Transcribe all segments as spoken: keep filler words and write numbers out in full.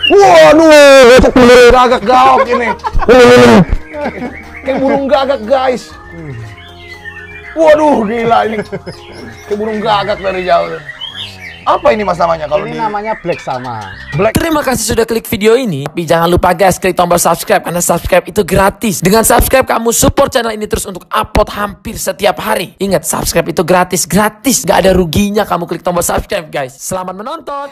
Waduh, gagak gaok ini. Kayak burung gagak, guys. Waduh, gila ini. Kayak burung gagak dari jauh. Apa ini mas namanya kalau ini di... namanya Black Sama. Black. Terima kasih sudah klik video ini. Tapi jangan lupa guys, klik tombol subscribe karena subscribe itu gratis. Dengan subscribe kamu support channel ini terus untuk upload hampir setiap hari. Ingat, subscribe itu gratis, gratis. Gak ada ruginya kamu klik tombol subscribe guys. Selamat menonton.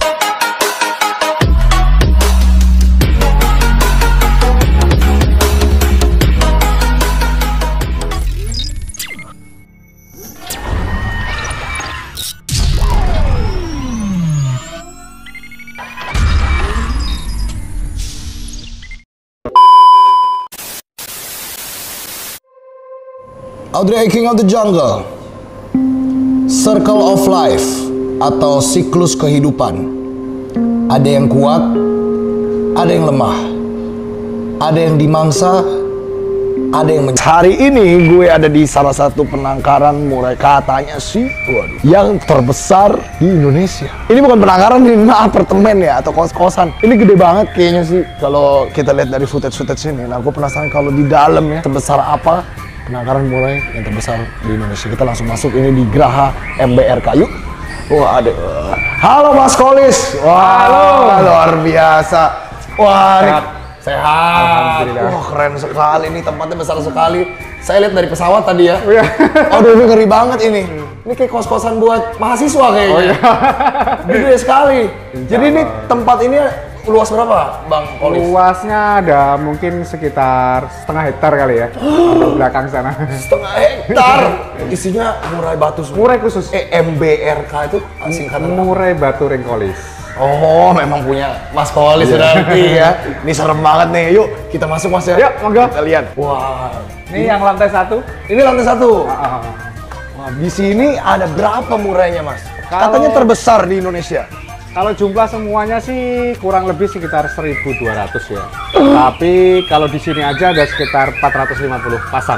Audrey King of the Jungle, Circle of Life atau siklus kehidupan. Ada yang kuat, ada yang lemah, ada yang dimangsa, ada yang men... Hari ini gue ada di salah satu penangkaran murai katanya sih, waduh, yang terbesar di Indonesia. Ini bukan penangkaran, ini apartemen ya atau kos-kosan. Ini gede banget kayaknya sih kalau kita lihat dari footage-footage ini. Nah, gue penasaran kalau di dalam ya sebesar apa penangkaran murai yang terbesar di Indonesia. Kita langsung masuk ini di Geraha M B R K. Yuk. Wah, ada. Halo Mas Kolis. Wah, halo. Luar biasa. Wah, sehat. Sehat. Wah, keren sekali ini, tempatnya besar sekali. Saya lihat dari pesawat tadi ya. Aduh, ini ngeri banget ini. Ini kayak kos-kosan buat mahasiswa kayaknya. Oh, iya. Gede sekali. Jadi ini tempat ini luas berapa, Bang Kolis? Luasnya ada mungkin sekitar setengah hektar kali ya. Di belakang sana. Setengah hektar. Isinya murai batu semua. Murai khusus. Eh, M B R K itu singkatan Murai Batu Ring Kolis. Oh, memang punya Mas Kolis nanti ya. Ini serem banget nih. Yuk, kita masuk Mas ya. Yuk, monggo. Kita lihat. Wah. Ini yang lantai satu. Ini lantai satu. Uh, uh. Wah, di sini ada berapa murainya, Mas? Kalau... Katanya terbesar di Indonesia. Kalau jumlah semuanya sih kurang lebih sekitar seribu dua ratus ya. Tapi kalau di sini aja ada sekitar empat ratus lima puluh pasang.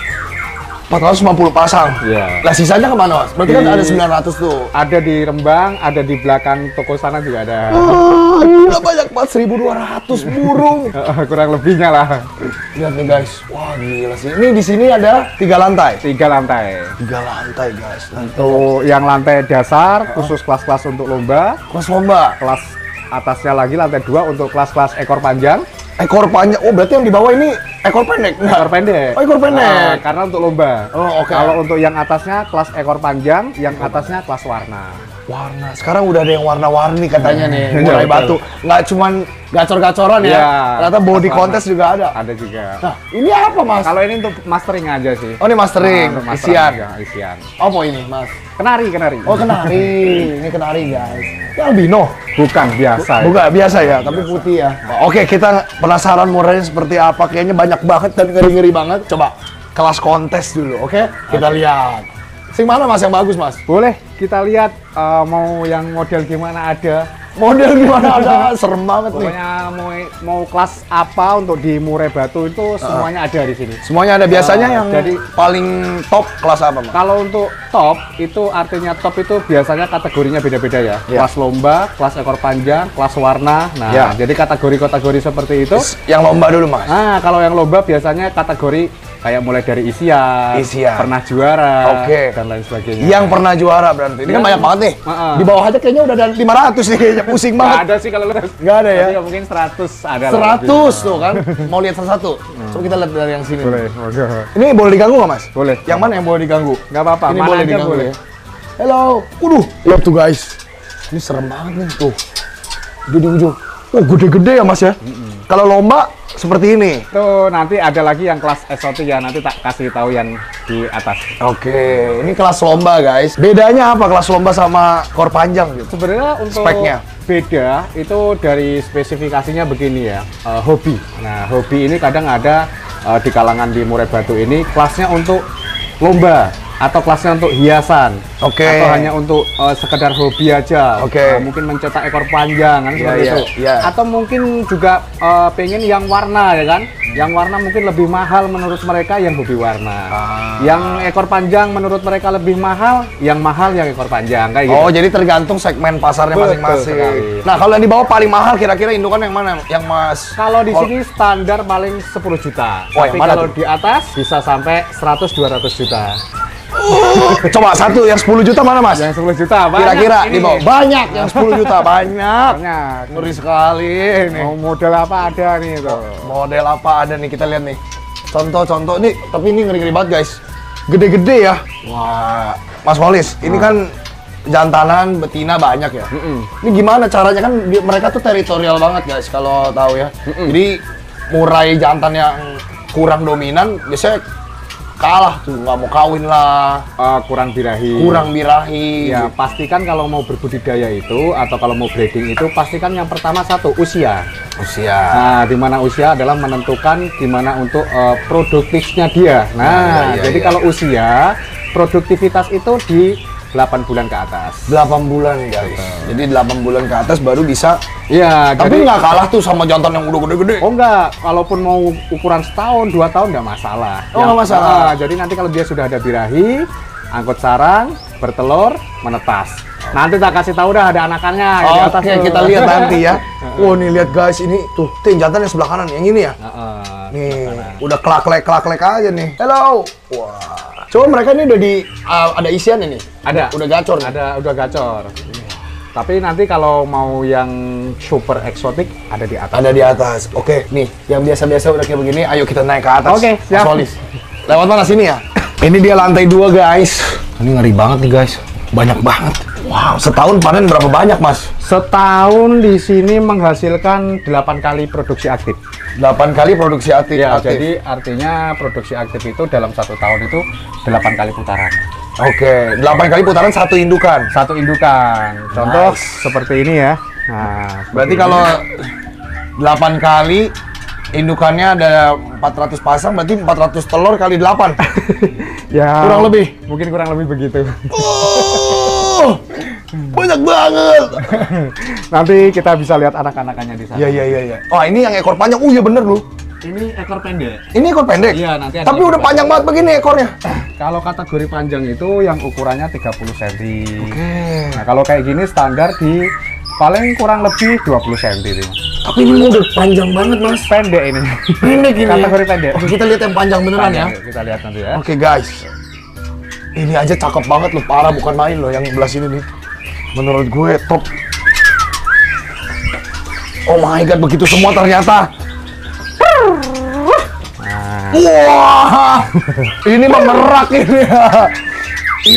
empat ratus lima puluh pasang? Iya. Lah sisanya kemana, Mas? Berarti di, kan ada sembilan ratus tuh. Ada di Rembang, ada di belakang toko sana juga ada. Ah, gila banyak banget, seribu dua ratus burung. Kurang lebihnya lah. Lihat nih guys, wah gila sih. Ini di sini ada tiga lantai. Tiga lantai. Tiga lantai guys. Untuk yang lantai dasar, khusus kelas-kelas untuk lomba. Kelas lomba? Kelas atasnya lagi lantai dua untuk kelas-kelas ekor panjang. Ekor panjang, oh berarti yang di bawah ini ekor pendek? Nah. Ekor pendek. Oh ekor pendek. Nah, karena untuk lomba. Oh oke. Okay. Kalau untuk yang atasnya kelas ekor panjang, yang atasnya kelas warna. Warna. Sekarang udah ada yang warna-warni katanya nih, murai batu. Nggak cuman gacor-gacoran ya. ya. Ternyata body contest juga ada. Ada juga. Nah, ini apa Mas? Kalau ini untuk mastering aja sih. Oh ini mastering, nah, mastering isian. Aja, isian. Apa ini Mas? Kenari, kenari. Oh kenari. Ini kenari guys. Ini albino? Bukan, biasa. Bukan, ya. biasa ya, biasa. tapi putih ya. Nah, oke, kita penasaran murainya seperti apa. Kayaknya banyak banget dan ngeri-ngeri banget. Coba kelas kontes dulu, oke? Kita okay. lihat. Sing mana Mas yang bagus Mas? Boleh, kita lihat uh, mau yang model gimana ada. Model gimana ada, serem banget nih. Pokoknya mau mau kelas apa untuk di murai batu itu semuanya uh, ada di sini. Semuanya ada. Biasanya uh, yang jadi paling top kelas apa Mas? Kalau untuk top itu artinya top itu biasanya kategorinya beda-beda ya. Yeah. Kelas lomba, kelas ekor panjang, kelas warna. Nah, yeah. jadi kategori-kategori seperti itu. Yang lomba dulu Mas. Nah, kalau yang lomba biasanya kategori kayak mulai dari isian, isian. pernah juara, okay. dan lain sebagainya. Yang pernah juara berarti. Ini kan banyak banget nih. Uh -uh. Di bawah aja kayaknya udah ada lima ratus nih kayaknya. Pusing banget. Nggak ada sih kalau lihat. Nggak ada ya? Tapi mungkin seratus ada. seratus tuh kan. Mau lihat satu-satu. Hmm. Coba kita lihat dari yang sini. Boleh. Ini boleh diganggu nggak Mas? Boleh. Yang mana yang boleh diganggu? Nggak apa-apa. Ini boleh diganggu ya. Hello. Waduh. Lihat tuh guys. Ini serem banget nih tuh. Di ujung. Oh gede-gede ya Mas ya? Mm -mm. Kalau lomba seperti ini. Tuh nanti ada lagi yang kelas eksotik ya, nanti tak kasih tahu yang di atas. Oke, ini kelas lomba guys. Bedanya apa kelas lomba sama ekor panjang gitu? Sebenarnya untuk speknya beda itu dari spesifikasinya begini ya. Uh, hobi. Nah, hobi ini kadang ada uh, di kalangan di murai batu ini kelasnya untuk lomba. atau kelasnya untuk hiasan, Oke. atau hanya untuk uh, sekedar hobi aja, Oke. uh, mungkin mencetak ekor panjang kan Iya, seperti iya, itu, iya. atau mungkin juga uh, pengen yang warna ya kan, yang warna mungkin lebih mahal menurut mereka yang hobi warna, Ah. yang ekor panjang menurut mereka lebih mahal, yang mahal yang ekor panjang kayak gitu. Oh, jadi tergantung segmen pasarnya Betul masing-masing. sekali. Nah, kalau yang di bawah paling mahal kira-kira indukan yang mana? Yang Mas? Kalau di Oh, sini standar paling sepuluh juta. Oh, Tapi yang mana kalau tuh? di atas bisa sampai seratus dua ratus juta. coba satu yang sepuluh juta mana, Mas? Yang sepuluh juta banyak Kira-kira ini. di bawah. Banyak yang sepuluh juta, banyak. Banyak. Ngeri sekali ini. Mau model apa ada nih tuh. Model apa ada nih, kita lihat nih. Contoh-contoh nih, tapi ini ngeri-ngeri banget, guys. Gede-gede ya. Wah, Mas Walis, ini kan jantanan betina banyak ya. Mm-mm. Ini gimana caranya, kan di- mereka tuh teritorial banget, guys, kalau tahu ya. Jadi murai jantan yang kurang dominan biasanya kalah tuh, nggak mau kawin lah, Eh, kurang birahi. kurang birahi. Ya, pastikan kalau mau berbudidaya itu atau kalau mau breeding itu pastikan yang pertama satu usia. Usia. Nah, di mana usia adalah menentukan di mana untuk eh, produktifnya dia. Nah, Nah, iya, iya, jadi iya. kalau usia produktivitas itu di delapan bulan ke atas. delapan bulan, guys. Jadi delapan bulan ke atas baru bisa. Iya, Tapi jadi nggak kalah tuh sama jantan yang udah gede-gede. oh enggak, kalaupun mau ukuran setahun, dua tahun nggak masalah. Oh, nggak masalah. nah, jadi nanti kalau dia sudah ada birahi, angkut sarang, bertelur, menetas. Nanti tak kasih tahu dah ada anakannya yang di atas Oke, tuh. kita lihat nanti ya. Wah, nih lihat guys, ini tuh, tim jantan yang sebelah kanan, yang ini ya. Heeh. Nih, udah kelak-kelek kelak-kelek aja nih. Hello. Wah. Coba mereka ini udah di uh, ada isian ini. Ada. Udah gacor. nih. Ada, udah gacor. Tapi nanti kalau mau yang super eksotik ada di atas. Ada di atas. Oke, nih, yang biasa-biasa udah kayak begini, ayo kita naik ke atas. Oke, siap. Mas Walis. Lewat mana sini ya? Ini dia lantai dua, guys. Ini ngeri banget nih, guys. Banyak banget. Wow, setahun panen berapa banyak, Mas? Setahun di sini menghasilkan delapan kali produksi aktif. delapan kali produksi aktif. Ya, aktif. jadi artinya produksi aktif itu dalam satu tahun itu delapan kali putaran. Oke, delapan kali putaran satu indukan. Satu indukan. Contoh Nice. seperti ini ya. Nah, Berarti seperti kalau ini. delapan kali indukannya ada empat ratus pasang, berarti empat ratus telur kali delapan. ya kurang lebih. mungkin kurang lebih begitu. Oh, banyak banget. Nanti kita bisa lihat anak-anakannya di sana. Iya, iya, iya, iya. Oh, ini yang ekor panjang. Oh, iya bener loh. Ini ekor pendek. Ini ekor pendek. Iya, nanti ada Tapi ekor udah panjang banget begini ekornya. Kalau kategori panjang itu yang ukurannya tiga puluh sentimeter. Oke. Nah, kalau kayak gini standar di paling kurang lebih dua puluh sentimeter. Tapi ini udah panjang banget, Mas. Pendek ini. Pendek ini. Kategori pendek. Oke, kita lihat yang panjang beneran ya. Panjang, kita lihat nanti ya. Oke, guys. Ini aja cakep banget loh, parah, bukan main loh yang belah sini nih. Menurut gue top. Oh my god, begitu semua ternyata. Nah, Wah, ini mah merak ini ya. Ini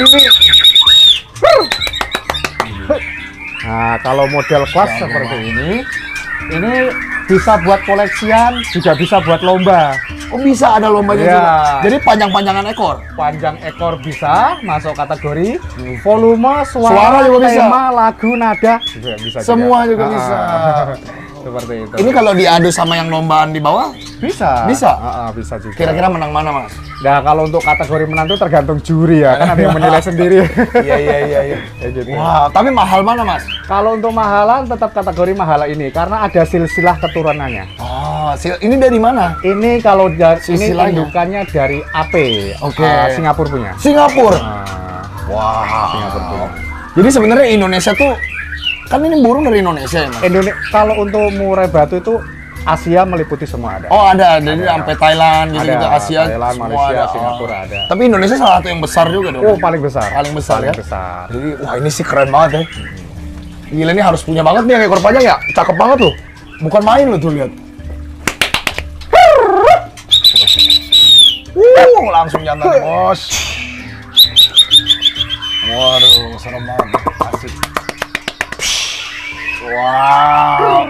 nah, kalau model kelas seperti ini, ini bisa buat koleksian, juga bisa buat lomba. oh bisa ada lombanya Iya. juga. Jadi panjang-panjangan ekor. Panjang ekor bisa masuk kategori, volume, suara, Suara juga bisa. tema, lagu, nada juga bisa. Semua juga bisa. Seperti itu. Ini kalau diadu sama yang lombaan di bawah, bisa. Bisa? Ah, ah, bisa juga. kira-kira menang mana, Mas? Nah, kalau untuk kategori menang itu tergantung juri ya, kan ada yang menilai sendiri. Iya, iya, iya, iya. Ya gitu. Wah, tapi mahal mana, Mas? Kalau untuk mahalan tetap kategori mahala ini karena ada silsilah keturunannya. Oh, sil- ini dari mana? Ini kalau dari ini Silsilahnya? indukannya dari A P, Oke. eh, Singapura punya. Singapura. Nah, Wah. Singapura punya. Jadi sebenarnya Indonesia tuh kan ini burung dari Indonesia ya, Mas? Indonesia kalau untuk murai batu itu Asia meliputi semua ada. Oh, ada. Jadi Ada. sampai Thailand gitu Ada, juga Asia Thailand, semua Malaysia, ada. Singapura Oh. ada. Tapi Indonesia salah satu yang besar juga dong. Oh, paling besar. Paling besar Paling ya. besar. Jadi wah ini sih keren banget ya. Gila, ini harus punya banget nih yang ekor panjang ya. Cakep banget loh. Bukan main loh tuh, lihat. Wuh, langsung jantan, Bos. Waduh, serem banget. Asik. Wow.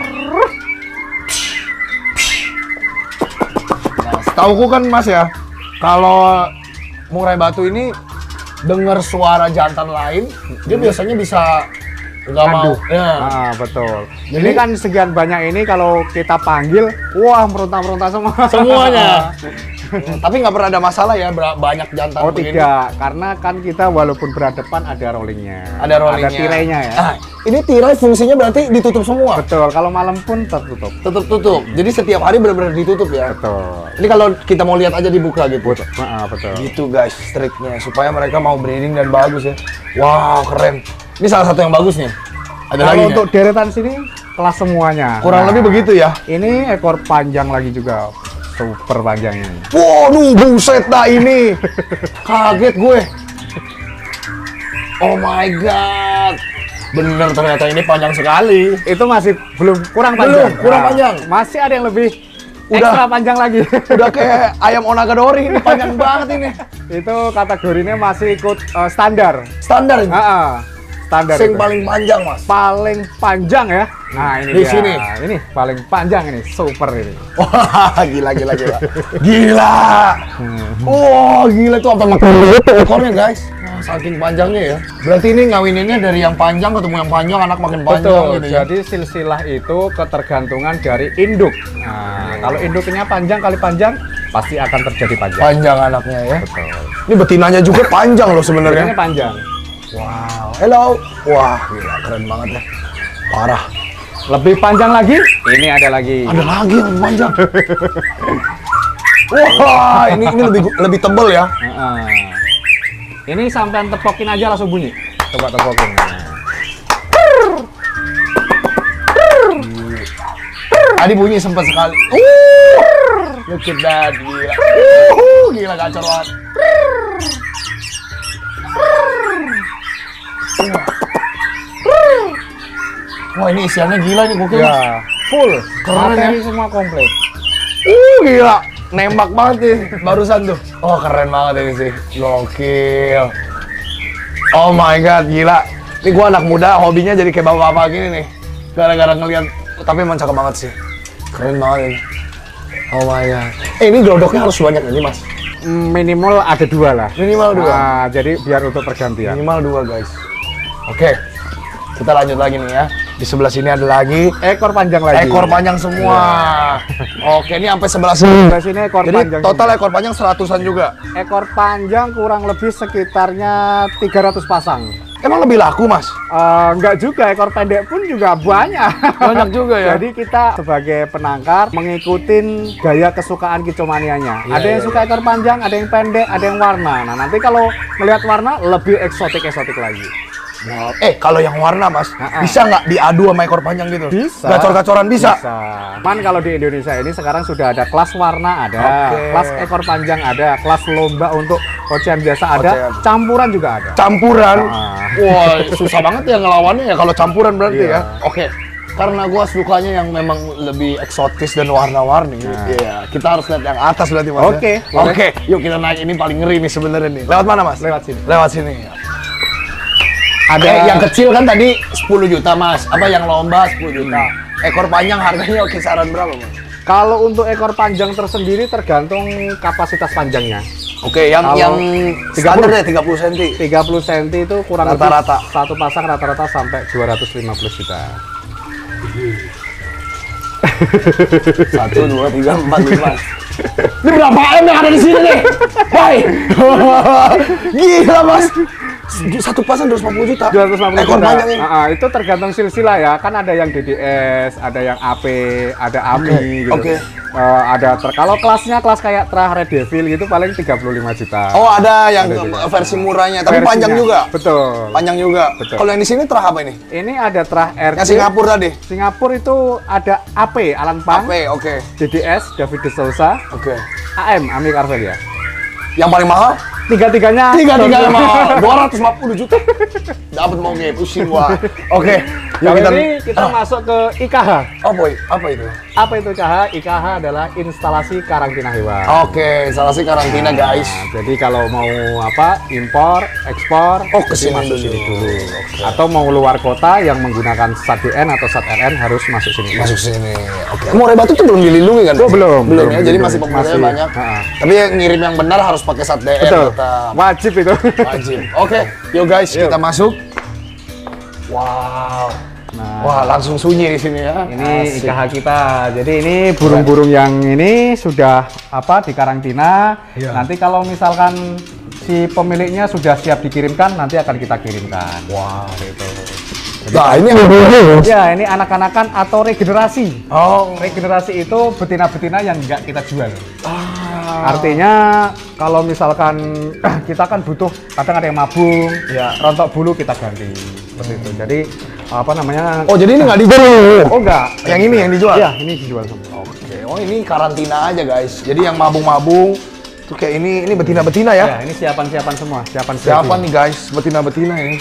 Nah, setauku kan Mas ya, kalau murai batu ini dengar suara jantan lain, dia biasanya bisa nggak mau. Aduh. Ya. Ah, betul. Jadi- ini kan sekian banyak ini kalau kita panggil, wah meronta-meronta semua. Semuanya. Tapi nggak pernah ada masalah ya, banyak jantan Oh begini. tidak, karena kan kita walaupun berhadapan ada rollingnya. Ada rollingnya. Ada tirainya ya. Ah, ini tirai fungsinya berarti ditutup semua. Betul, kalau malam pun tertutup. Tutup tutup. Jadi setiap hari benar-benar ditutup ya. Betul. Ini kalau kita mau lihat aja dibuka gitu. Betul. Ah, betul. Gitu guys, triknya supaya mereka mau breeding dan bagus ya. Wow, keren. Ini salah satu yang bagus nih. Ada Kalau lagi untuk deretan sini kelas semuanya. kurang Nah, lebih begitu ya. Ini ekor panjang lagi juga. Super panjang ini. Waduh, buset dah ini. Kaget gue. Oh my god. Bener ternyata ini panjang sekali. Itu masih belum kurang Belum, panjang. kurang Nah, panjang. Masih ada yang lebih Udah. ekstra panjang lagi. Udah kayak ayam onagadori ini, panjang banget ini. Itu kategorinya masih ikut eh, standar. Standar ini. Ah, ah. Standar. Sing itu. paling panjang, Mas. paling panjang ya. Nah, ini Di dia. sini. Ini paling panjang ini, super ini. Wah, gila gila gila. Gila. Wah, gila tuh apa makan itu ekornya, guys. Wah, saking panjangnya ya. Berarti ini ngawininnya dari yang panjang ketemu yang panjang, anak makin panjang Betul. gitu ya. Jadi silsilah itu ketergantungan dari induk. Nah, kalau induknya panjang kali panjang, pasti akan terjadi panjang. Panjang anaknya ya. Betul. Ini betinanya juga panjang loh Ini sebenarnya. panjang. Wow. Hello. Wah, gila keren banget ya. Parah. Lebih panjang lagi, ini ada lagi. Ada lagi yang lebih panjang. Wah, ini ini lebih lebih tebel ya. Heeh. Ini sampean tepokin aja langsung bunyi. Coba tepokin. Tadi bunyi sempat sekali. Uh, look at that, gila. Uh, gila kacau banget. Wah, ini isiannya gila nih, gokil. Mas. Ya, full. Keren ya. Materi semua komplit. Uh, gila. Nembak banget nih barusan tuh. Oh, keren banget ini sih. Gokil. Oh my god, gila. Ini gua anak muda, hobinya jadi kayak bapak-bapak gini nih. Gara-gara ngeliat, tapi emang cakep banget sih. Keren banget ini. Oh my god. Eh, ini glodoknya harus banyak ini, Mas. Minimal ada dua lah. Minimal dua. Nah, jadi biar untuk pergantian. Minimal dua, guys. Oke. Kita lanjut lagi nih ya. Di sebelah sini ada lagi Ekor panjang lagi. ekor panjang semua. Oke, ini sampai sebelah sini. Sebelah sini ekor Jadi panjang. total ekor panjang seratusan juga. Ekor panjang kurang lebih sekitarnya tiga ratus pasang. Emang lebih laku, Mas? Eh, enggak juga, ekor pendek pun juga banyak. Banyak juga ya. Jadi kita sebagai penangkar mengikuti gaya kesukaan kicomanianya. Iya, ada yang iya, suka ekor panjang, ada yang pendek, ada yang warna. Nah, nanti kalau melihat warna lebih eksotik-eksotik lagi. Wow. Eh, kalau yang warna, Mas, Ha-ha. bisa nggak diadu sama ekor panjang gitu? Bisa. Gacor-gacoran bisa? Bisa. Cuman kalau di Indonesia ini sekarang sudah ada kelas warna ada, Oke. kelas ekor panjang ada, kelas lomba untuk ocehan biasa ada, Ocehan. campuran juga ada. Campuran. Ah. Wah, susah banget ya ngelawannya ya kalau campuran berarti Iya. ya. Oke. Karena gua sukanya yang memang lebih eksotis dan warna-warni. Iya, kita harus lihat yang atas berarti, Mas. ya? Oke, boleh. Oke, yuk kita naik, ini paling ngeri nih sebenarnya nih. Lewat mana, Mas? Lewat sini. Lewat sini. Ada Eh, yang kecil kan tadi sepuluh juta, Mas. Apa yang lomba sepuluh juta. Ekor panjang harganya kisaran berapa, Mas? Kalau untuk ekor panjang tersendiri tergantung kapasitas panjangnya. Oke, yang Kalau yang tiga puluh. standar deh tiga puluh senti. tiga puluh sentimeter itu kurang Rata-rata. lebih satu pasang rata-rata sampai dua ratus lima puluh juta. Satu, dua, tiga, empat, lima. Ini berapa M yang ada di sini nih? Woi, gila, Mas. Satu pasang dua ratus lima puluh juta. dua ratus lima puluh Ekor juta. panjang ini. Ah, ah, itu tergantung silsilah ya. Kan ada yang D D S, ada yang A P, ada A M I Oke, gitu. oke. Eh, ada ter kalau kelasnya kelas kayak Trah Red Devil gitu paling tiga puluh lima juta. Oh, ada yang Ada juga. versi murahnya, tapi Versinya. panjang juga. Betul. Panjang juga. Betul. Kalau yang di sini terah apa ini? Ini ada Trah R Yang D. Singapura tadi. Singapura itu ada A P Alan Pang, A P, oke. D D S David de Souza, Oke. A M Amir Arvelia. Yang paling mahal? Tiga-tiganya Tiga-tiganya mahal. dua ratus lima puluh juta. Dapat mau nge pusing gua. Oke. Yuk Kali kita ini kita Ah, masuk ke I K H. Oh, boy. Apa itu? Apa itu I K H? I K H adalah instalasi karantina hewan. Oke, instalasi karantina, guys. Nah, jadi kalau mau apa impor, ekspor, Oh, ke mesti sini masuk dulu. sini dulu. Atau mau luar kota yang menggunakan S A T D N atau S A T R N harus masuk sini. Masuk sini. Oke. Murai Batu tuh belum dilindungi kan? Oh, belum. Belum, Belum ya. Jadi dilindungi. masih pemuda Masih. banyak. Ha-ha. Tapi yang ngirim yang benar harus pakai S A T D N. Betul. tetap. Wajib itu. Wajib. Oke, yuk guys, Yuk. kita masuk. Wow. Nah, wah langsung sunyi di sini ya. ini I K H kita. Jadi ini burung-burung yang ini sudah apa di karantina. Ya. Nanti kalau misalkan si pemiliknya sudah siap dikirimkan, nanti akan kita kirimkan. Wah, Gitu. nah ini yang Ya, ini anak-anakan atau regenerasi. oh, Regenerasi itu betina-betina yang nggak kita jual. ah. Artinya kalau misalkan kita kan butuh, kadang ada yang mabung, Ya. rontok bulu kita ganti seperti itu. Jadi apa namanya? Oh jadi ini nggak dijual? Oh enggak, Yang ini yang dijual? Iya, ini dijual semua. Oke, oh ini karantina aja guys. Jadi yang mabung-mabung tuh kayak ini, ini betina-betina ya? Ya, ini siapan-siapan semua, siapan Siapa nih guys, betina-betina ini?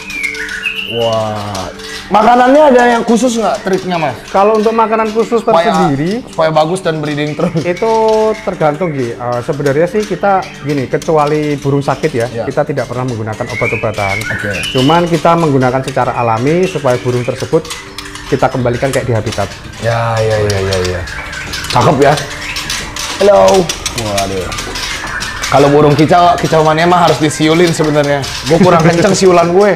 Wah, makanannya ada yang khusus nggak triknya mas? Kalau untuk makanan khusus tersendiri, supaya bagus dan breeding terus. itu tergantung Gi. Uh, sebenarnya sih kita gini, kecuali burung sakit ya, Ya. kita tidak pernah menggunakan obat-obatan. Oke. Cuman kita menggunakan secara alami supaya burung tersebut kita kembalikan kayak di habitat. Ya, ya, ya, ya, ya. Cakep ya. Halo. Waduh. Kalau burung kicau, kicauannya mah harus disiulin sebenarnya. Gue kurang kenceng siulan gue.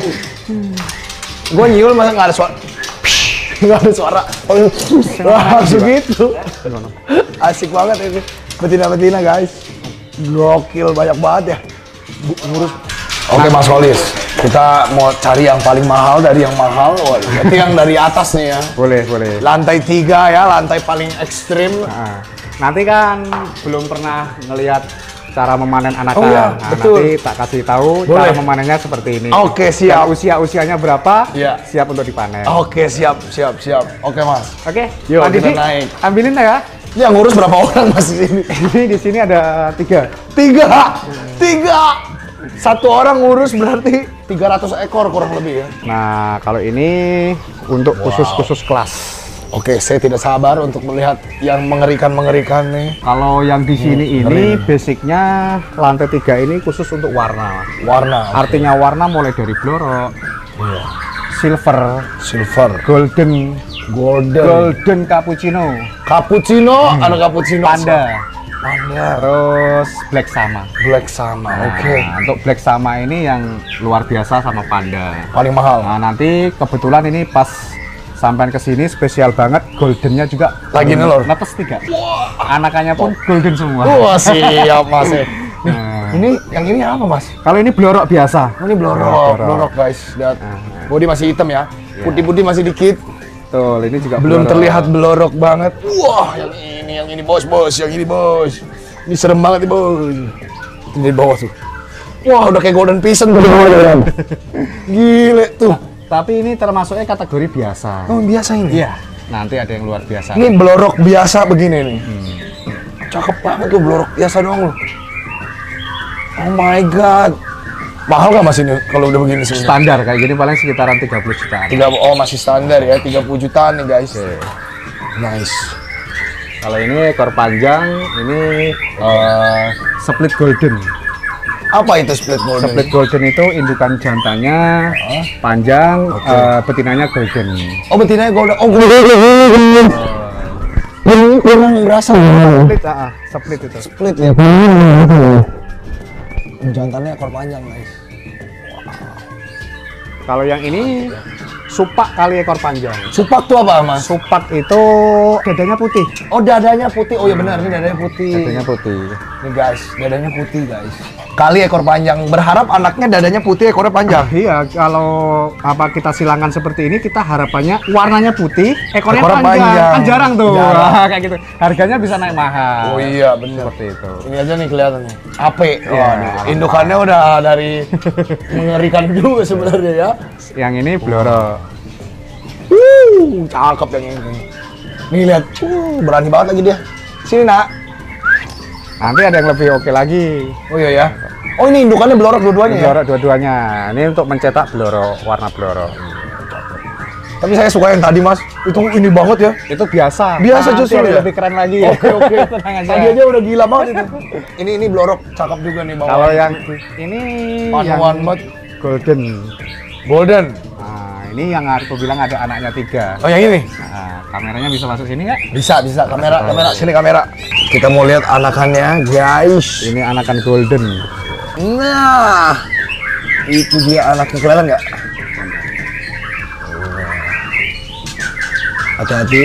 Gue nyiul masa nggak ada suara. Nggak ada suara. Wah, harus gitu. Asik banget ini. Betina-betina guys. Gokil, banyak banget ya. Bu, ngurus. Oke Mas Rolis, kita mau cari yang paling mahal dari yang mahal. Waduh, berarti yang dari atas nih ya. Boleh, boleh. Lantai tiga ya, lantai paling ekstrim. Nah, nanti kan belum pernah ngelihat cara memanen anakan. Oh, iya, Nah, betul. nanti tak kasih tahu Boleh. cara memanennya seperti ini. Oke, siap. Dan usia-usianya berapa? Iya. Siap untuk dipanen. Oke, siap, siap, siap. Oke Mas. Oke, Yuk, Pak kita Didi, naik. ambilin ya. Yang ngurus berapa orang Mas di sini? Ini di sini ada tiga. Tiga, tiga. Satu orang ngurus berarti tiga ratus ekor kurang lebih ya. Nah, kalau ini untuk khusus-khusus kelas. Oke, saya tidak sabar untuk melihat yang mengerikan-mengerikan nih. Kalau yang di sini Hmm, ini basicnya lantai tiga ini khusus untuk warna. Warna. Artinya warna mulai dari blorok, Iya. silver, Silver, golden, golden, golden cappuccino, cappuccino, ada cappuccino. panda, Panda, terus black sama. black sama. Nah, Oke. untuk black sama ini yang luar biasa sama panda. Paling mahal. Nah, nanti kebetulan ini pas sampai ke sini spesial banget, goldennya juga Lagi nelor. netes tiga. Anakannya pun golden semua. Wah, siap Mas. Nah, Ini yang ini apa Mas? kalau ini blorok biasa. Oh, ini blorok, blorok guys. Lihat. Body masih hitam ya. Putih-putih masih dikit. Betul, ini juga Belum blorok. terlihat blorok banget. Wah, yang ini, yang ini bos, bos, yang ini bos. Ini serem banget nih bos. Ini di bawah tuh. Wah, udah kayak golden pigeon tuh. Gile tuh. Tapi ini termasuknya kategori biasa. Oh, biasa ini. Iya. Nanti ada yang luar biasa. Ini blorok biasa begini nih. Cakep banget tuh blorok biasa doang loh. Oh my god. Mahal gak mas ini kalau udah begini sebenarnya? Standar kayak gini paling sekitaran tiga puluh jutaan. Tiga, oh masih standar ya, tiga puluh jutaan nih guys. Nice. Kalau ini ekor panjang, ini eh, split golden. Apa itu split golden? Split golden itu indukan jantannya panjang, eh, betinanya golden. Oh betinanya golden. Oh golden. Ini kurang berasa. Split, ah, ah, split itu. Split ya. Jantannya ekor panjang guys. Kalau yang ini supak kali ekor panjang. Supak tuh apa mas? Supak itu dadanya putih. Oh dadanya putih. Oh ya benar ini dadanya putih. Dadanya putih. Nih guys, dadanya putih guys. Kali ekor panjang. Berharap anaknya dadanya putih, ekornya panjang. Iya, kalau apa kita silangkan seperti ini, kita harapannya warnanya putih, ekornya Ekornya panjang. panjang. Kan jarang tuh. Jarang. Kayak gitu. Harganya bisa naik mahal. Oh iya benar. Seperti itu. Ini aja nih kelihatan nih. Ape. Iya. Waduh, indukannya udah dari mengerikan juga sebenarnya ya. Yang ini blorok. Uh, cakep yang ini. Nih lihat. Uh, berani banget lagi dia. Sini nak. Nanti ada yang lebih oke lagi. Oh iya ya. Oh ini indukannya blorok dua-duanya ya. Blorok dua-duanya. Ini untuk mencetak blorok, warna blorok. Tapi saya suka yang tadi mas. Itu ini banget ya. Itu biasa. Biasa Nanti justru ada ya? lebih keren lagi. Oke oke. Tenang aja. Tadi aja udah gila banget itu. Ini ini blorok cakep juga nih bawah. Kalau yang ini yang One banget. golden. Golden. Nah, ini yang aku bilang ada anaknya tiga. Oh yang ini. Nah, kameranya bisa masuk sini nggak? Bisa bisa kamera kamera sini kamera. Kita mau lihat anakannya guys. Ini anakan golden. Nah, itu dia anaknya kelihatan nggak? Hati-hati.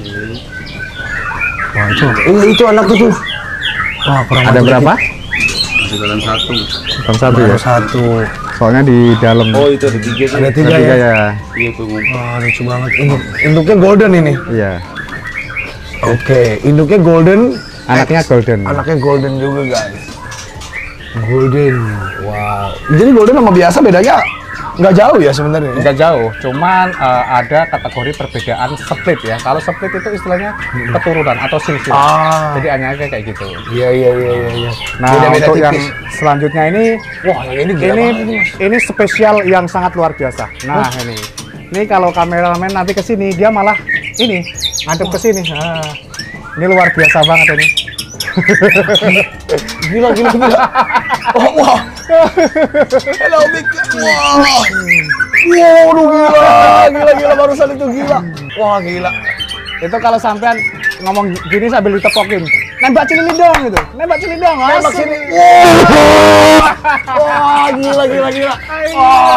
Wah, itu. Eh, itu anak itu. Wah, kurang ada berapa? Masih dalam satu. Dalam satu ya? Satu. Soalnya di dalam. Oh, itu ada tiga. Ada tiga, tiga ya? ya. Iya, tuh. Wah, lucu banget. Induk, induknya golden ini. Iya. Oke, induknya golden. Anaknya golden. Anaknya golden juga, guys. Golden. Wow. Jadi golden sama biasa bedanya nggak jauh ya sebenarnya? Nggak jauh, cuman uh, ada kategori perbedaan split ya. Kalau split itu istilahnya keturunan atau silsilah. Ah. Jadi hanya kayak kayak gitu. Iya iya iya iya. iya. Nah, Beda-beda untuk yang tipis. selanjutnya ini, Wah, yang ini gila ini banget ini, Mas. ini spesial yang sangat luar biasa. Nah, ini. Ini kalau kameramen nanti ke sini dia malah ini ngadep ke sini. Nah, ini luar biasa banget ini. Gila gila gila. Oh, wah. Hello Big. Wah. Waduh gila. Gila gila barusan itu gila. Wah, gila. Itu kalau sampean ngomong gini sambil ditepokin. Nembak cilili dong gitu. Nembak cilili dong. Tembak langsung. sini. Wah. Wah, gila gila gila. Wah.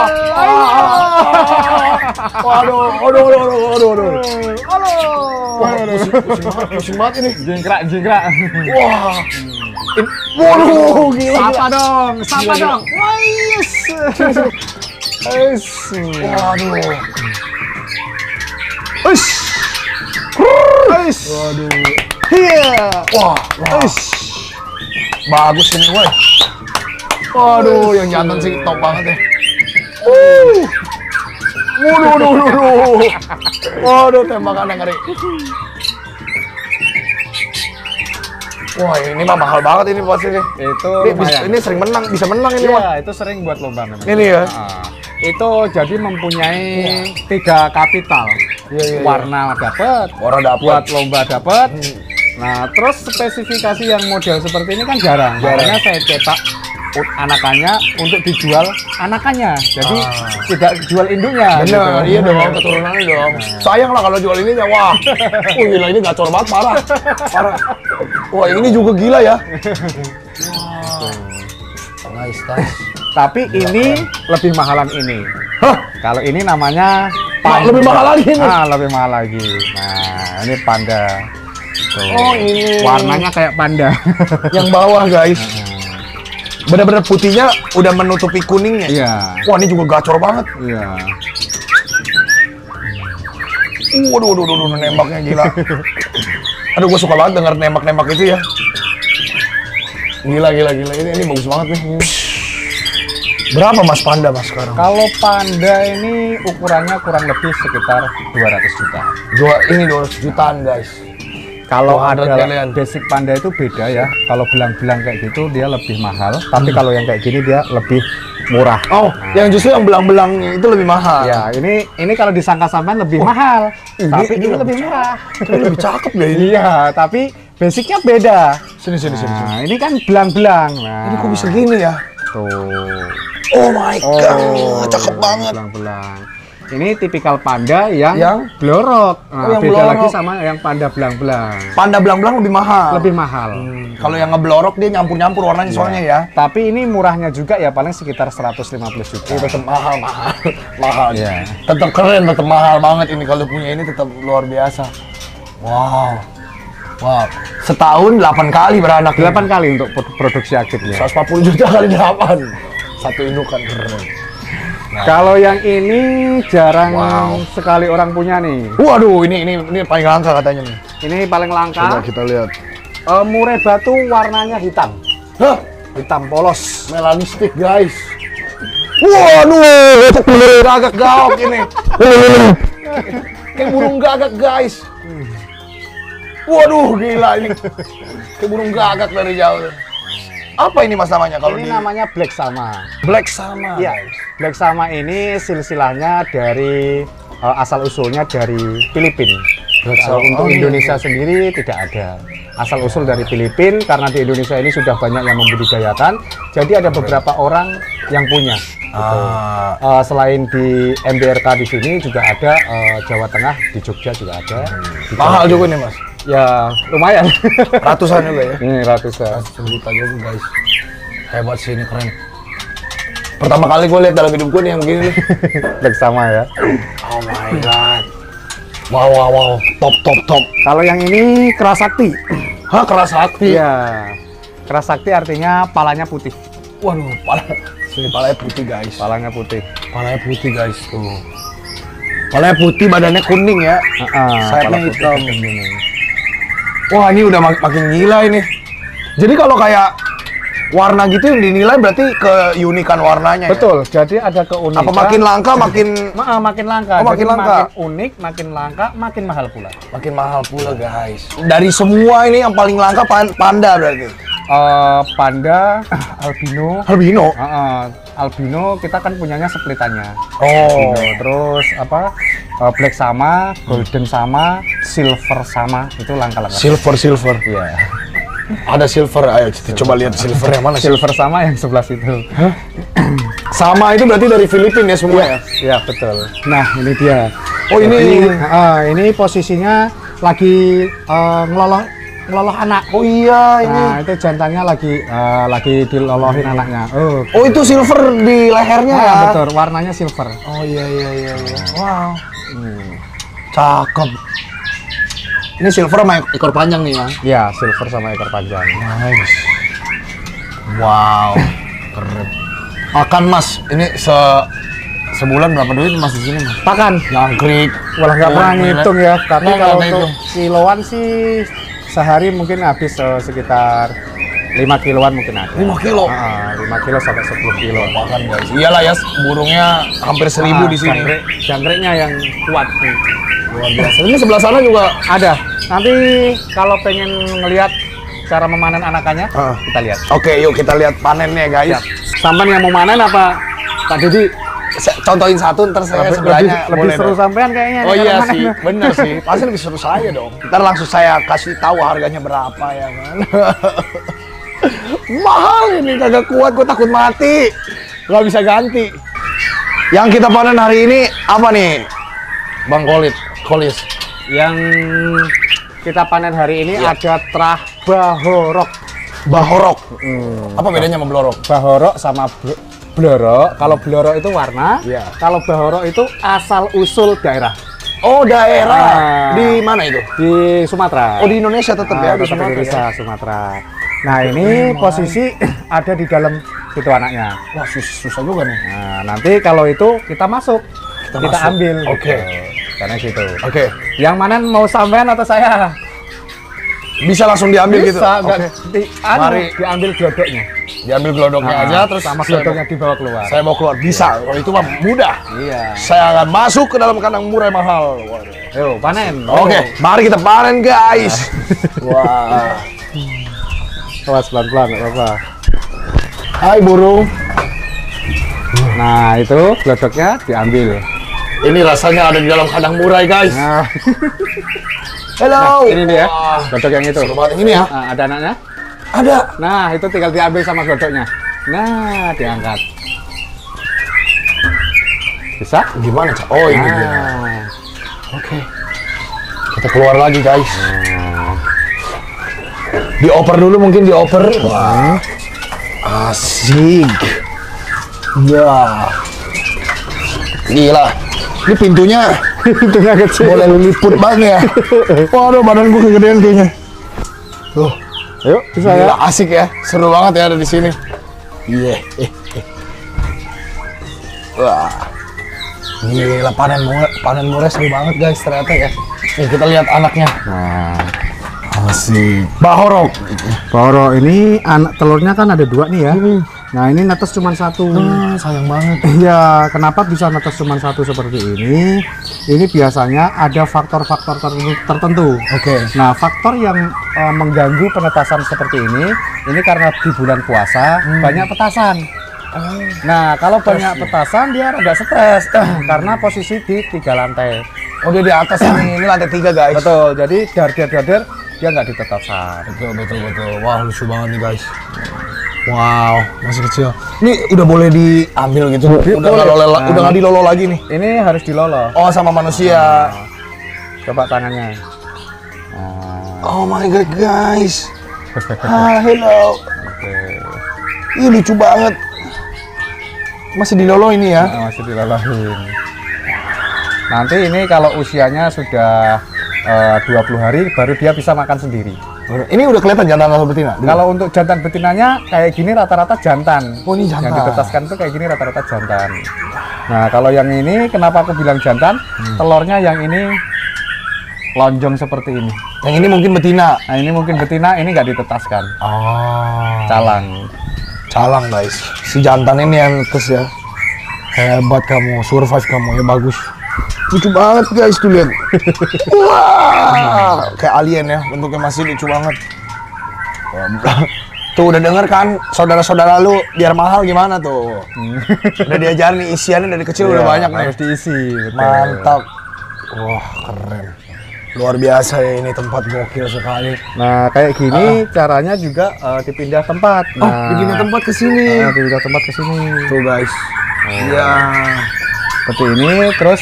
Waduh, waduh, waduh, waduh, waduh, waduh. Halo. Wah, pusing, pusing banget, pusing banget ini. Jingkrak, jingkrak. Wah. In- Waduh, gila Sapa gila. dong, sapa Gila, gila. dong. Wah, yes. Yes. Waduh. Ush. Ush. Waduh. Iya. Wah, wah. Ush. Bagus ini, woi. Waduh, yang jantan sih top banget ya. Uh. Waduh, waduh, waduh, waduh. Waduh, tembakannya ngeri. Wah, ini mah mahal banget ini pasti nih. Itu Ini, bisa, lumayan. ini sering menang, bisa menang ini mah. Iya, itu sering buat lomba memang. Ini ya? Nah, itu jadi mempunyai tiga kapital. Iya, iya, iya. Warna dapat, Warna dapet. buat lomba dapat. Nah, terus spesifikasi yang model seperti ini kan jarang. Jarang. Makanya saya cetak ut- anakannya untuk dijual anakannya. Jadi Ah. tidak jual induknya. Bener, gitu. iya dong, keturunannya dong. Sayang lah kalau jual ininya, wah. Wah, gila ini gacor banget, parah. Parah. Wah, ini juga gila ya. Wah. Nice, nice. Tapi ini lebih mahalan ini. Hah? Kalau ini namanya Wah, lebih mahal lagi nih. Ah, lebih mahal lagi. Nah, ini panda. Tuh. Oh, ini. Warnanya kayak panda. Yang bawah, guys. Bener-bener putihnya udah menutupi kuningnya. Iya. Wah, ini juga gacor banget. Iya. Waduh, waduh, waduh, waduh, nembaknya gila. Aduh, gue suka banget denger nembak-nembak itu ya. Gila, gila, gila. Ini, ini bagus banget nih. Berapa mas panda mas sekarang? Kalau panda ini ukurannya kurang lebih sekitar dua ratus juta. Dua, ini dua ratus jutaan guys. Kalau Wah, ada berat kalian. basic panda itu beda ya. Kalau belang-belang kayak gitu dia lebih mahal. Tapi kalau yang kayak gini dia lebih murah. Oh, yang justru yang belang-belang itu lebih mahal. Ya, ini ini kalau disangka sampean lebih Oh, mahal. ini- Tapi ini ini lebih lebih murah. Ini lebih cakep ya ini. Iya, tapi basicnya beda. Sini, sini, sini. sini. Nah, ini kan belang-belang. Nah, Ini kok bisa gini ya? tuh. Oh my god, cakep banget. Belang-belang. Ini tipikal panda yang, Yang? blorok. Nah, Oh, yang beda blorok. lagi sama yang panda belang-belang. Panda belang-belang lebih mahal. Lebih mahal. Kalau yang ngeblorok dia nyampur-nyampur warnanya soalnya ya. Tapi ini murahnya juga ya paling sekitar seratus lima puluh juta. Ini tetap mahal, mahal, mahal. Iya. Tetap keren, tetap mahal banget ini kalau punya ini tetap luar biasa. Wow, wow. Setahun delapan kali beranak. delapan kali untuk pro- produksi aktifnya. seratus empat puluh juta kali delapan. Satu indukan keren. Kalau yang ini jarang Wow. sekali orang punya nih. Waduh, ini ini ini paling langka katanya nih. Ini paling langka. kita lihat. Eh, murai batu warnanya hitam. Hah, Hitam polos. melanistik guys. Waduh, itu burung gagak gaok ini. Kayak burung gagak guys. Waduh, gila ini. Kayak burung gagak dari jauh. Apa ini mas namanya kalau Ini di namanya black sama. Black sama? Iya, black sama ini silsilahnya dari eh, asal usulnya dari Filipina. Kalau untuk Oh, iya, Indonesia sendiri tidak ada. Asal usul dari Filipina karena di Indonesia ini sudah banyak yang membudidayakan. Jadi ada beberapa orang yang punya. Gitu. Ah, Eh, selain di M B R K di sini juga ada eh, Jawa Tengah, di Jogja juga ada. Di mahal Jawa- juga nih mas. Ya lumayan. Ratusan juga ya. Ini ratusan. Ratusan juta juga guys. Hebat sih ini keren. Pertama kali gue lihat dalam hidup gue nih yang begini nih. Black sama ya. Oh my god. Wow, wow, wow. Top, top, top. Kalau yang ini keras sakti. Hah, keras sakti? Iya. Keras sakti artinya palanya putih. Waduh, pala, sini palanya putih guys. Palanya putih. Palanya putih guys tuh. Palanya putih, badannya kuning ya. Uh, Sayapnya hitam. Wah, ini udah mak makin gila ini. Jadi kalau kayak warna gitu yang dinilai berarti keunikan warnanya. Betul. Ya? Jadi ada keunikan. Apa makin langka makin Ma makin langka. Oh, makin Jadi langka. Makin unik, makin langka, makin mahal pula. Makin mahal pula guys. Dari semua ini yang paling langka pan panda berarti. Uh, panda, albino. Albino. Uh, uh, albino kita kan punyanya splitannya. Oh. Albino. Terus apa? Uh, black sama, golden sama, silver sama. Itu langka-langka. Silver silver. Iya. Ada silver. Ayo kita coba lihat silver yang mana. Silver sama yang sebelah situ. Hah? Sama itu berarti dari Filipina ya semua ya? Iya, betul. Nah, ini dia. Oh, ini Jadi, uh, ini posisinya lagi uh, ngeloloh ngeloloh anak. Oh iya, ini. Nah, itu jantannya lagi uh, lagi dilolohin anaknya. Oh. Oh, itu silver di lehernya Nah, ya? betul, warnanya silver. Oh iya iya iya. iya. Wow. Hmm. Cakep. Ini silver sama ekor panjang nih, Mas. Iya, silver sama ekor panjang. Nice. Wow. Keren. Makan, Mas. Ini se sebulan berapa duit Mas di sini, Mas? Pakan. Jangkrik. Walah nggak pernah Gila. ngitung ya. Tapi Nggak, kalau nggak untuk kiloan sih sehari mungkin habis uh, sekitar lima kiloan mungkin ada. lima kilo? Ah, lima kilo sampai sepuluh kilo. Makan, guys. Iyalah ya, burungnya hampir seribu Ah, di sini. Jangkrik, jangkriknya yang kuat nih. Luar biasa. Ini sebelah sana juga Ada. Nanti kalau pengen ngelihat cara memanen anakannya, Ah. kita lihat. Oke, yuk kita lihat panennya, guys. Siap. Sampan yang mau manen apa Pak Didi? Saya contohin satu, ntar saya Lebih, sebelahnya lebih boleh seru dong. sampean kayaknya. Oh nih, iya kalau sih, manen. bener sih. Pasti lebih seru saya dong. Ntar langsung saya kasih tahu harganya berapa ya kan. Mahal ini, kagak kuat, gue takut mati. Gak bisa ganti. Yang kita panen hari ini apa nih, Bang Kolit? Kolis. Yang kita panen hari ini Iya. ada terah bahorok. Bahorok. Hmm. Apa bedanya sama belorok? Bahorok sama bl- blorok. Kalau blorok itu warna, Iya. kalau bahorok itu asal usul daerah Oh, daerah. Ah. Di mana itu? di Sumatera. Oh, di Indonesia tetap Ah, ya, di tetap Sumatera. Indonesia, Ya? Sumatera. Nah, ini posisi ada di dalam situ anaknya. Wah, sus susah juga nih. Nah, nanti kalau itu kita masuk, Kita kita, masuk. ambil. Oke. gitu. Karena situ. Oke. Yang mana mau sampean atau saya? Bisa langsung diambil gitu? Bisa, nggak Oke. di, anu, Mari. diambil glodoknya. Diambil gelodoknya Nah, aja, terus sama saya glodoknya dibawa keluar. Saya mau keluar, bisa. Kalau itu mah mudah. Iya. Saya akan masuk ke dalam kandang murah mahal. Waduh. Yuk, panen. Oke, mari kita panen guys. Wah. Awas pelan-pelan, nggak apa-apa. Hai burung. Nah, itu glodoknya diambil. Ini rasanya ada di dalam kandang murai guys. Nah, Hello. ini dia, Wah, glodok yang itu. seru banget. Ini ya. Nah, ada anaknya. Ada. Nah, itu tinggal diambil sama glodoknya. Nah, diangkat. Bisa? Gimana, Cak? Oh, ini dia. Nah, Oke. Kita keluar lagi guys. nah. Dioper dulu mungkin dioper. Wah. Asik. Ya. Gila. Ini pintunya Pintunya kecil. boleh liput banget ya. Waduh, badan gue kegedean kayaknya. Tuh. Yuk, bisa ya. Gila, asik ya. Seru banget ya ada di sini. Iya. Eh, eh. Wah. Gila, panen murah, panen murah seru banget guys ternyata ya. Nih kita lihat anaknya. Nah, Asik. Bahorok. Boro ini anak telurnya kan ada dua nih ya. Nah, ini netes cuma satu. Hmm, sayang banget. Iya, kenapa bisa netes cuma satu seperti ini? Ini biasanya ada faktor-faktor tertentu- tertentu. Oke. Nah, faktor yang eh, mengganggu penetasan seperti ini, ini karena di bulan puasa banyak petasan. Nah, kalau banyak petasan dia agak stres karena posisi di tiga lantai. Oh, dia di atas ini, ini lantai tiga guys. Betul, jadi dar-dar-dar dia nggak ditetasan. Betul, betul, betul. Wah, lucu banget nih guys. Wow, masih kecil. Ini udah boleh diambil gitu. Udah nggak boleh. lolo, Nah. udah nggak dilolo lagi nih. Ini harus dilolo. Oh, sama manusia. Coba tangannya. Nah, Oh my god guys. Ah, hello. oke. Ih, lucu banget. Masih dilolo ini ya. Nah, masih dilolohin. Nanti ini kalau usianya sudah uh, dua puluh hari baru dia bisa makan sendiri. Ini udah kelihatan jantan atau betina? Kalau untuk jantan betinanya kayak gini rata-rata jantan. Oh, ini jantan. Yang ditetaskan itu kayak gini rata-rata jantan. Nah, kalau yang ini kenapa aku bilang jantan? Hmm. Telurnya yang ini lonjong seperti ini. Yang ini mungkin betina. Nah, ini mungkin betina, ini nggak ditetaskan. Oh. Calang. Calang guys. Si jantan ini yang tes ya. Hebat kamu, survive kamu ya, bagus. Lucu banget guys tuh lihat. Wah, kayak alien ya, bentuknya masih lucu banget. Tuh udah denger kan, saudara-saudara lu biar mahal gimana tuh? Udah diajarin nih isiannya dari kecil udah Iya, banyak nih. harus diisi. Betul. Mantap. Wah keren. Luar biasa ya, ini tempat gokil sekali. Nah, kayak gini uh. caranya juga uh, dipindah tempat. Oh, Nah, dipindah tempat ke sini. Uh, dipindah tempat ke sini. Tuh guys. Iya. Oh. Seperti ini, terus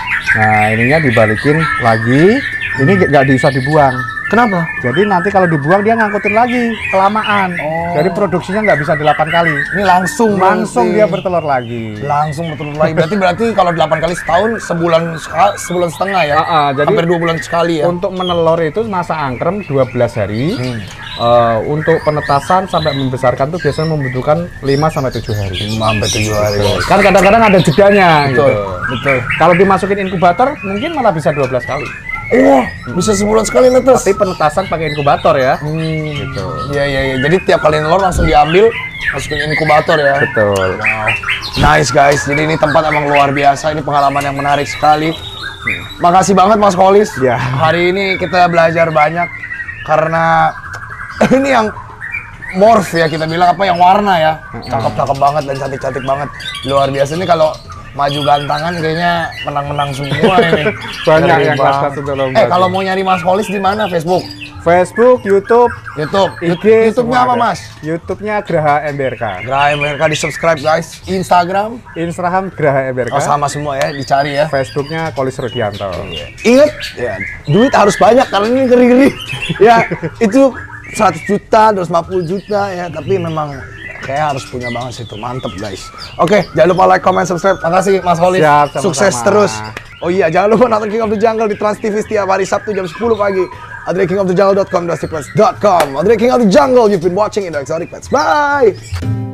nah ininya dibalikin lagi. Ini nggak bisa dibuang. Kenapa? Jadi nanti kalau dibuang dia ngangkutin lagi, kelamaan. Oh. Jadi produksinya nggak bisa delapan kali. Ini langsung langsung nanti. dia bertelur lagi. Langsung bertelur lagi. Berarti berarti kalau delapan kali setahun, sebulan sebulan setengah ya. Uh, uh, jadi hampir dua bulan sekali ya. Untuk menelur itu masa angkrem dua belas hari. Hmm. Uh, untuk penetasan sampai membesarkan tuh biasanya membutuhkan lima sampai tujuh hari. lima sampai tujuh hari. Kan kadang-kadang ada jedanya. Betul. Gitu. Betul. Kalau dimasukin inkubator mungkin malah bisa dua belas kali. Oh, bisa sebulan sekali netes. Tapi penetasan pakai inkubator ya. Hmm, gitu. Iya iya iya. Jadi tiap kali nelor langsung diambil, masukin inkubator ya. Betul. Wow. Nice guys. Jadi ini tempat emang luar biasa. Ini pengalaman yang menarik sekali. Makasih banget Mas Kolis. Ya. Hari ini kita belajar banyak karena ini yang morph ya, kita bilang apa yang warna ya. Cakep-cakep banget dan cantik-cantik banget. Luar biasa. Ini kalau maju gantangan kayaknya menang-menang semua ini. Banyak yang kelas sudah lomba. Eh kalau mau nyari Mas Kolis di mana? Facebook? Facebook, YouTube, YouTube. I G, YouTube-nya apa, Mas? YouTube-nya Graha M B R K. Graha M B R K di-subscribe, guys. Instagram? Instagram Graha M B R K. Oh, sama semua ya, dicari ya. Facebooknya Kolis Rudianto. Ingat, ya, duit harus banyak karena ini ngeri-ngeri. Ya, itu seratus juta, dua ratus lima puluh juta ya, tapi memang kayak harus punya banget situ. Mantep guys. Oke, jangan lupa like, comment, subscribe. Makasih Mas Kolis. Siap, sama-sama. Sukses terus. Oh iya, jangan lupa nonton King of the Jungle di Trans T V setiap hari Sabtu jam sepuluh pagi. Adria king of the jungle dot com, dusty pets dot com. Adria King of the Jungle, you've been watching Indo Exotic Pets. Bye!